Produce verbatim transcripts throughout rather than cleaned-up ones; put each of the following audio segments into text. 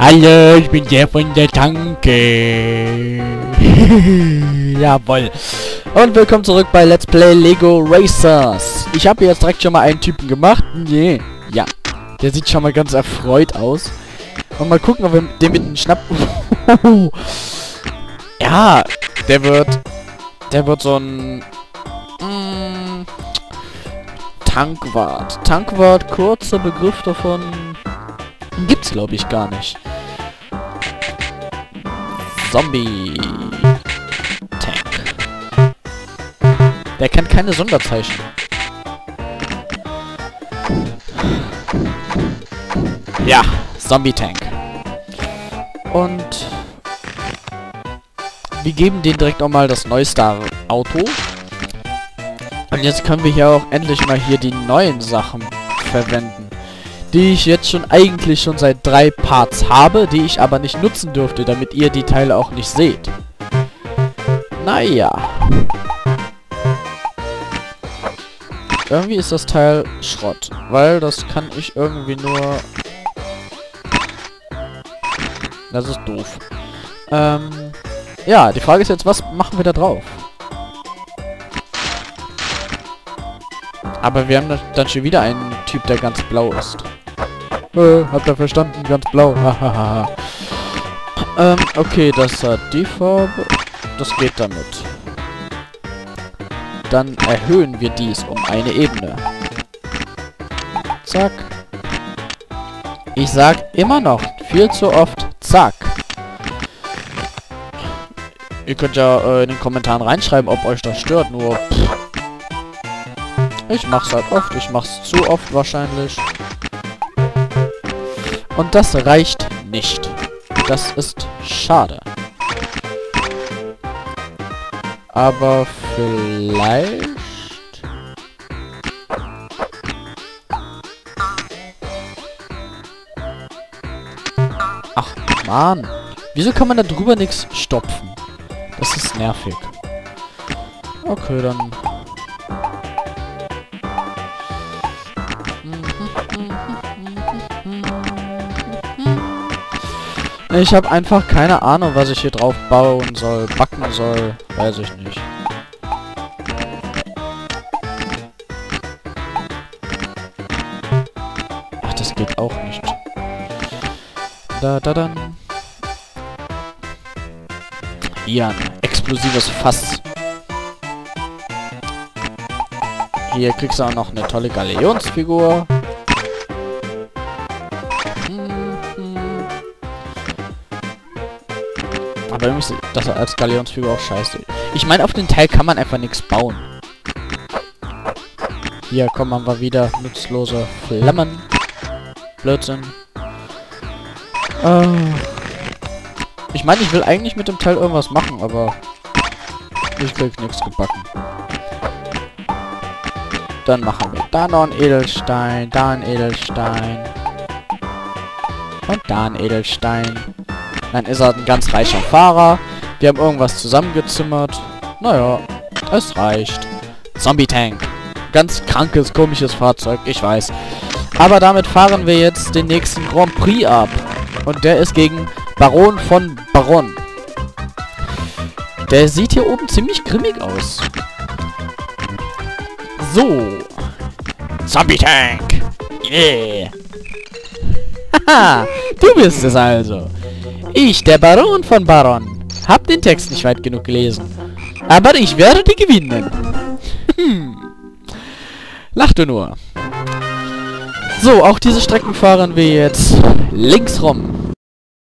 Hallo, ich bin der von der Tanke. Jawoll. Und willkommen zurück bei Let's Play Lego Racers. Ich habe jetzt direkt schon mal einen Typen gemacht. Nee. Ja. Der sieht schon mal ganz erfreut aus. Und mal gucken, ob wir den mit dem Schnapp... Ja, der wird... Der wird so ein... Mm, Tankwart. Tankwart, kurzer Begriff davon... Gibt's, glaube ich, gar nicht. Zombie. Tank. Der kennt keine Sonderzeichen. Ja, Zombie Tank. Und wir geben denen direkt auch mal das neueste Auto. Und jetzt können wir hier auch endlich mal hier die neuen Sachen verwenden, die ich jetzt schon eigentlich schon seit drei Parts habe, die ich aber nicht nutzen dürfte, damit ihr die Teile auch nicht seht. Naja. Irgendwie ist das Teil Schrott, weil das kann ich irgendwie nur... Das ist doof. Ähm, ja, die Frage ist jetzt, was machen wir da drauf? Aber wir haben dann schon wieder einen Typ, der ganz blau ist. Äh, habt ihr verstanden? Ganz blau. Hahaha. ähm, okay, das hat die Farbe. Das geht damit. Dann erhöhen wir dies um eine Ebene. Zack. Ich sag immer noch viel zu oft zack. Ihr könnt ja äh, in den Kommentaren reinschreiben, ob euch das stört, nur pff. Ich mach's halt oft, ich mach's zu oft wahrscheinlich. Und das reicht nicht. Das ist schade. Aber vielleicht... Ach, Mann. Wieso kann man da drüber nichts stopfen? Das ist nervig. Okay, dann... Ich habe einfach keine Ahnung, was ich hier drauf bauen soll, backen soll, weiß ich nicht. Ach, das geht auch nicht. Da, da, dann. Hier ein explosives Fass. Hier kriegst du auch noch eine tolle Galionsfigur. Aber irgendwie ist das als Galionsfigur auch scheiße. Ich meine, auf den Teil kann man einfach nichts bauen. Hier kommen wir wieder nutzlose Flammen. Blödsinn. Äh, ich meine, ich will eigentlich mit dem Teil irgendwas machen, aber ich krieg nichts gebacken. Dann machen wir da noch einen Edelstein, da einen Edelstein. Und da einen Edelstein. Dann ist er ein ganz reicher Fahrer. Wir haben irgendwas zusammengezimmert. Naja, es reicht. Zombie Tank. Ganz krankes, komisches Fahrzeug, ich weiß. Aber damit fahren wir jetzt den nächsten Grand Prix ab. Und der ist gegen Baron von Baron. Der sieht hier oben ziemlich grimmig aus. So. Zombie Tank. Yeah. Haha, du bist es also. Ich, der Baron von Baron, hab den Text nicht weit genug gelesen. Aber ich werde gewinnen. Hm. Lach du nur. So, auch diese Strecken fahren wir jetzt links rum.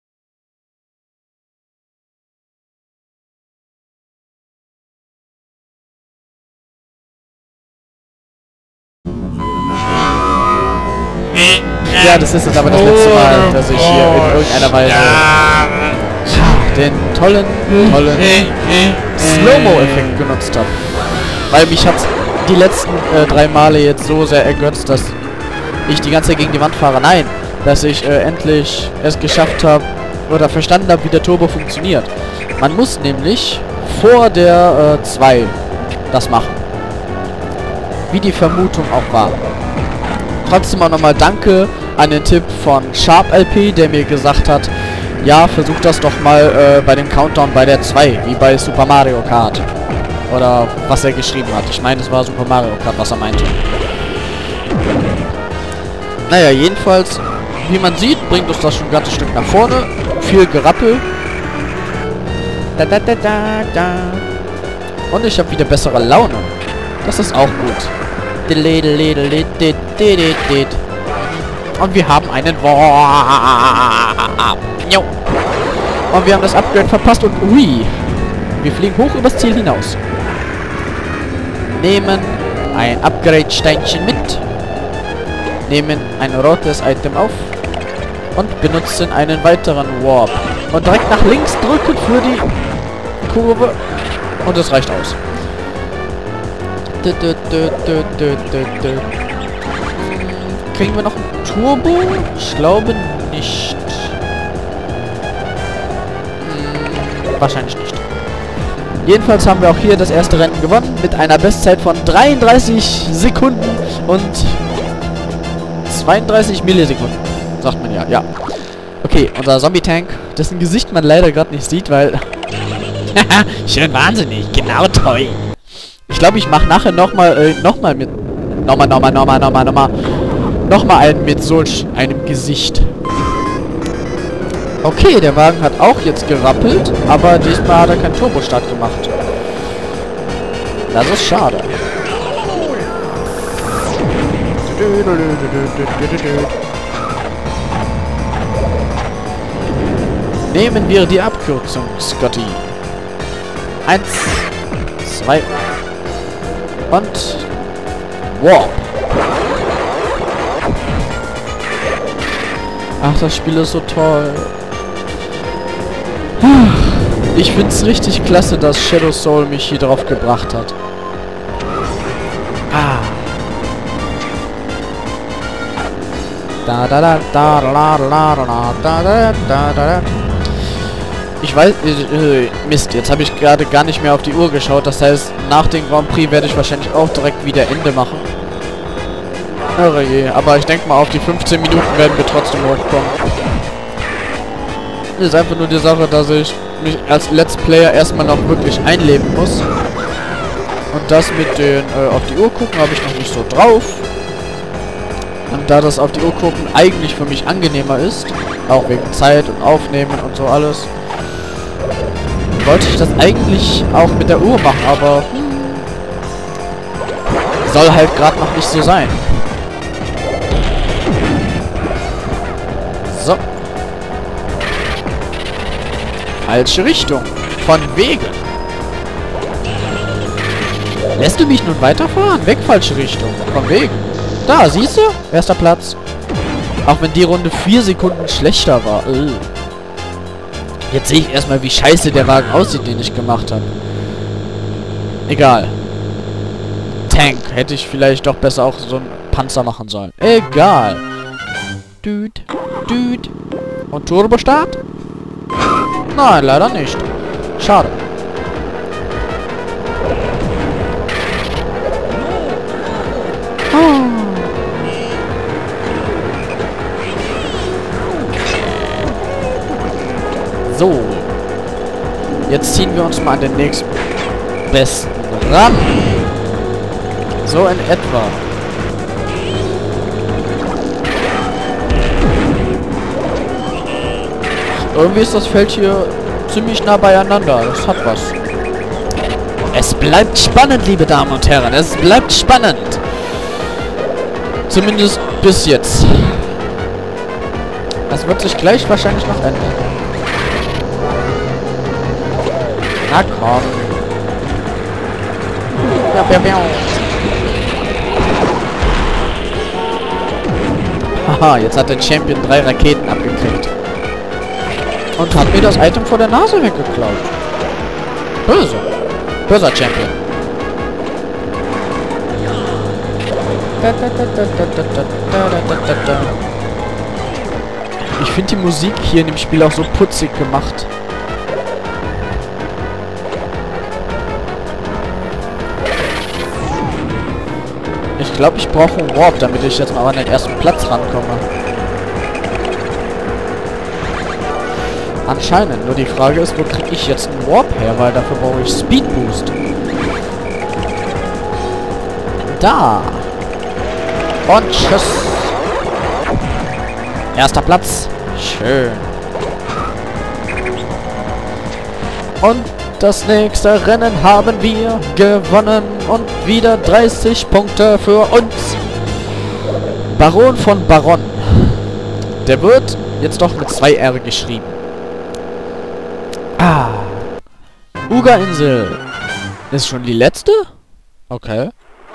Ja, das ist jetzt aber das letzte Mal, dass ich hier in irgendeiner Weise den tollen, tollen Slow-Mo-Effekt genutzt habe. Weil mich hat die letzten äh, drei Male jetzt so sehr ergötzt, dass ich die ganze Zeit gegen die Wand fahre. Nein, dass ich äh, endlich es geschafft habe oder verstanden habe, wie der Turbo funktioniert. Man muss nämlich vor der äh, zwei das machen. Wie die Vermutung auch war. Trotzdem auch nochmal danke an den Tipp von Sharp L P, der mir gesagt hat, ja, versucht das doch mal äh, bei dem Countdown bei der zwei, wie bei Super Mario Kart. Oder was er geschrieben hat. Ich meine, es war Super Mario Kart, was er meinte. Naja, jedenfalls, wie man sieht, bringt uns das schon ein ganzes Stück nach vorne. Viel Gerappel. Da, da, da, da, da. Und ich habe wieder bessere Laune. Das ist auch gut. Und wir haben einen Warp. Und wir haben das Upgrade verpasst und ui. Wir fliegen hoch übers Ziel hinaus. Nehmen ein Upgrade-Steinchen mit. Nehmen ein rotes Item auf. Und benutzen einen weiteren Warp. Und direkt nach links drücken für die Kurve. Und es reicht aus. Kriegen wir noch ein Turbo? Ich glaube nicht. Hm, wahrscheinlich nicht. Jedenfalls haben wir auch hier das erste Rennen gewonnen mit einer Bestzeit von dreiunddreißig Sekunden und zweiunddreißig Millisekunden. Sagt man ja, ja. Okay, unser Zombie-Tank, dessen Gesicht man leider gerade nicht sieht, weil... Schön wahnsinnig, genau toll. Ich glaube, ich mache nachher nochmal, äh, nochmal mit... Nochmal, nochmal, nochmal, nochmal, nochmal... Nochmal einen mit solch einem Gesicht. Okay, der Wagen hat auch jetzt gerappelt, aber diesmal hat er keinen Turbostart gemacht. Das ist schade. Nehmen wir die Abkürzung, Scotty. Eins, zwei und Warp. Ach, das Spiel ist so toll. Ich find's richtig klasse, dass Shadow Soul mich hier drauf gebracht hat. Ah. Da da da da da da da da da da da. Ich weiß, äh, Mist, jetzt habe ich gerade gar nicht mehr auf die Uhr geschaut. Das heißt, nach dem Grand Prix werde ich wahrscheinlich auch direkt wieder Ende machen. Irre je, aber ich denke mal, auf die fünfzehn Minuten werden wir trotzdem hochkommen. Ist einfach nur die Sache, dass ich mich als Let's Player erstmal noch wirklich einleben muss. Und das mit den äh, auf die Uhr gucken habe ich noch nicht so drauf. Und da das auf die Uhr gucken eigentlich für mich angenehmer ist, auch wegen Zeit und Aufnehmen und so alles, wollte ich das eigentlich auch mit der Uhr machen, aber soll halt gerade noch nicht so sein. So. Falsche Richtung. Von wegen. Lässt du mich nun weiterfahren? Weg, falsche Richtung. Von wegen. Da, siehst du? Erster Platz. Auch wenn die Runde vier Sekunden schlechter war. Ugh. Jetzt sehe ich erstmal, wie scheiße der Wagen aussieht, den ich gemacht habe. Egal. Tank. Hätte ich vielleicht doch besser auch so einen Panzer machen sollen. Egal. Düt, düt. Und Turbostart? Nein, leider nicht. Schade. So. Jetzt ziehen wir uns mal an den nächsten besten ran. So in etwa. Irgendwie ist das Feld hier ziemlich nah beieinander. Das hat was. Es bleibt spannend, liebe Damen und Herren. Es bleibt spannend. Zumindest bis jetzt. Das wird sich gleich wahrscheinlich noch ändern. Na komm. Ja, ja, ja. Haha, jetzt hat der Champion drei Raketen abgekriegt. Und hat mir das Item vor der Nase weggeklaut. Böse. Böser Champion. Ich finde die Musik hier in dem Spiel auch so putzig gemacht. Ich glaube, ich brauche einen Warp, damit ich jetzt mal an den ersten Platz rankomme. Anscheinend. Nur die Frage ist, wo kriege ich jetzt einen Warp her? Weil dafür brauche ich Speed Boost. Da. Und tschüss. Erster Platz. Schön. Und das nächste Rennen haben wir gewonnen. Und wieder dreißig Punkte für uns. Baron von Baron. Der wird jetzt doch mit zwei R geschrieben. Ah. Uga-Insel. Ist schon die letzte? Okay.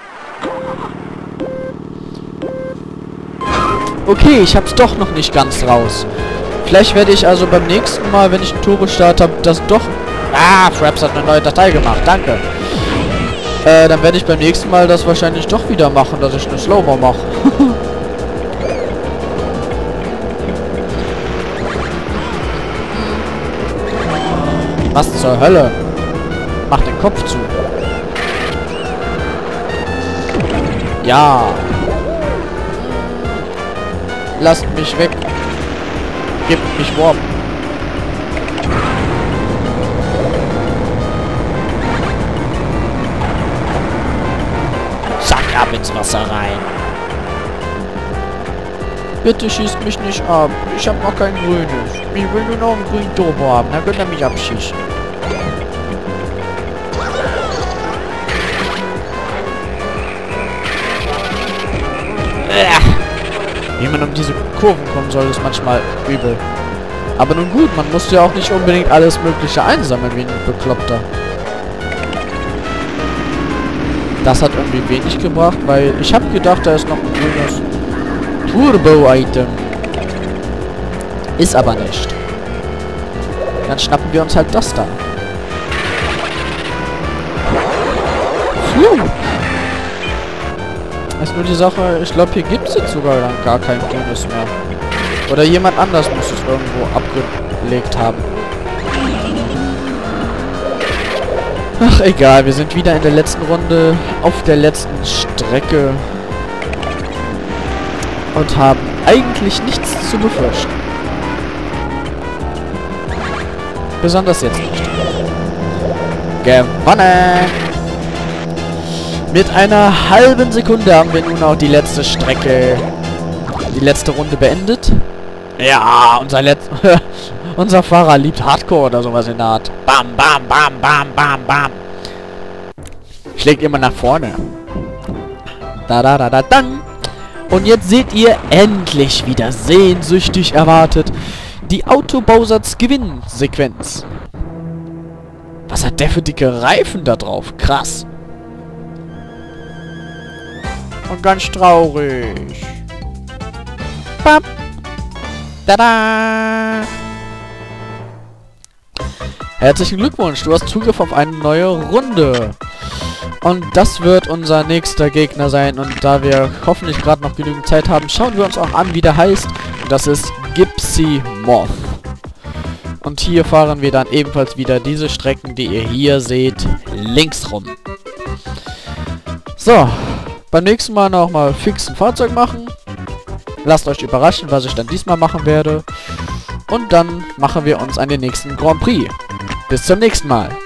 Okay, ich hab's doch noch nicht ganz raus. Vielleicht werde ich also beim nächsten Mal, wenn ich einen Turbo-Start habe, das doch... Ah, Fraps hat eine neue Datei gemacht. Danke. Äh, dann werde ich beim nächsten Mal das wahrscheinlich doch wieder machen, dass ich eine Slow-Mo mache. Was zur Hölle? Mach den Kopf zu. Ja. Lasst mich weg. Gebt mich Warp. Zack, ab ins Wasser rein. Bitte schießt mich nicht ab. Ich hab noch kein grünes. Ich will nur noch einen grünen Turbo haben. Dann könnt ihr mich abschießen. Wie man um diese Kurven kommen soll, ist manchmal übel. Aber nun gut, man muss ja auch nicht unbedingt alles Mögliche einsammeln wie ein Bekloppter. Das hat irgendwie wenig gebracht, weil ich habe gedacht, da ist noch ein grünes Turbo-Item. Ist aber nicht. Dann schnappen wir uns halt das da. Phew. Ist nur die Sache, ich glaube, hier gibt es jetzt sogar dann gar kein grünes mehr. Oder jemand anders muss es irgendwo abgelegt haben. Ach, egal, wir sind wieder in der letzten Runde, auf der letzten Strecke. Und haben eigentlich nichts zu befürchten. Besonders jetzt nicht. Gewonnen! Mit einer halben Sekunde haben wir nun auch die letzte Strecke, die letzte Runde beendet. Ja, unser Letz unser Fahrer liebt Hardcore oder sowas in der Art. Bam, bam, bam, bam, bam, bam. Schlägt immer nach vorne. Da, da, da, da, dann. Und jetzt seht ihr endlich wieder sehnsüchtig erwartet die Autobausatz-Gewinnsequenz. Was hat der für dicke Reifen da drauf? Krass. Und ganz traurig. Bam. Tada! Herzlichen Glückwunsch, du hast Zugriff auf eine neue Runde. Und das wird unser nächster Gegner sein. Und da wir hoffentlich gerade noch genügend Zeit haben, schauen wir uns auch an, wie der heißt. Und das ist Gypsy Moth. Und hier fahren wir dann ebenfalls wieder diese Strecken, die ihr hier seht, links rum. So. Beim nächsten Mal noch mal fix ein Fahrzeug machen. Lasst euch überraschen, was ich dann diesmal machen werde. Und dann machen wir uns an den nächsten Grand Prix. Bis zum nächsten Mal.